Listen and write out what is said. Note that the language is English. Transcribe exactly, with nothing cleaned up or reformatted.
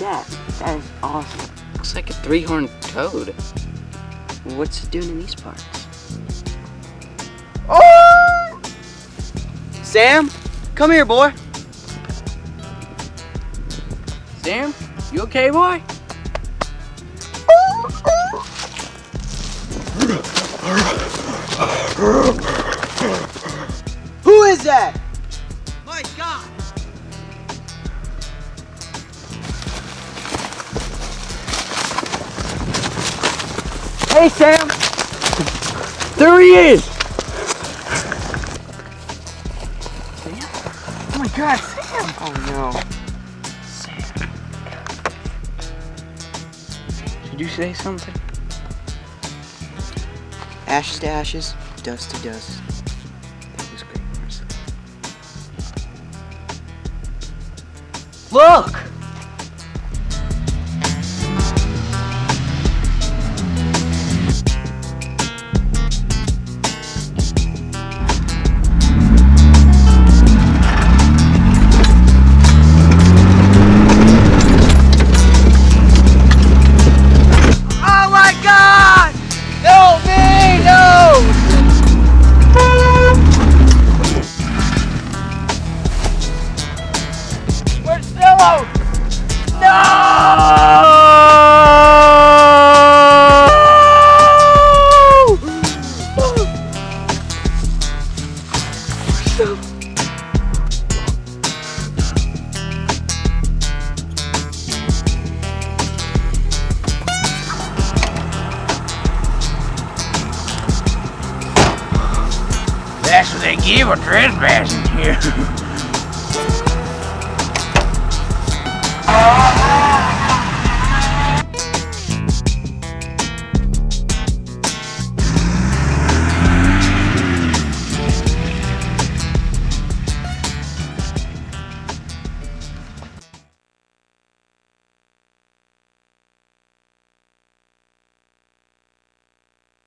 that? That is awesome. Looks like a three-horned toad. What's it doing in these parts? Oh! Sam, come here, boy. Sam, you okay, boy? Who is that? My God! Hey, Sam! There he is! Sam? Oh my God, Sam! Oh no. Sam. Did you say something? Ashes to ashes, dust to dust. That was great, Marcel. Look! Oh my God! Help me! No! Where's Zillow? No! That's what they give a trespassing here.